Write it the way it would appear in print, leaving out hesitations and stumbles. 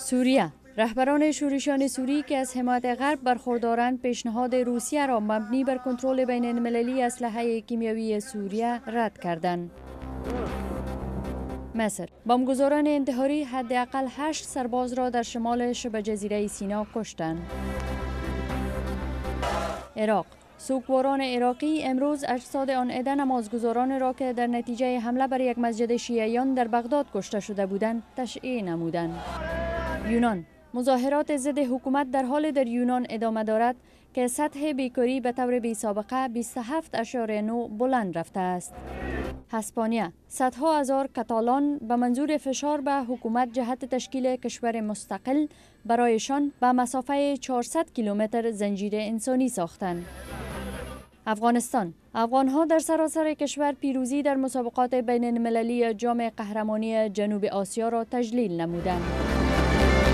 سوریه رهبران شورشیان سوری که از حمایت غرب برخوردارند پیشنهاد روسیه را مبنی بر کنترل بین المللی اسلحه کیمیایی سوریه رد کردند. مصر بمبگذاران انتحاری حداقل 8 سرباز را در شمال شبه جزیره سینا کشتند. عراق سوگواران عراقی امروز اجساد آن عده نمازگزاران را که در نتیجه حمله بر یک مسجد شیعیان در بغداد کشته شده بودند تشییع نمودند. یونان مظاهرات ضد حکومت در حال در یونان ادامه دارد که سطح بیکاری به طور بی سابقه 27.9 بلند رفته است. اسپانیا صدها هزار کاتالان به منظور فشار به حکومت جهت تشکیل کشور مستقل برایشان به مسافه 400 کیلومتر زنجیره انسانی ساختند. افغانستان افغانها در سراسر کشور پیروزی در مسابقات بین المللی جام قهرمانی جنوب آسیا را تجلیل نمودند.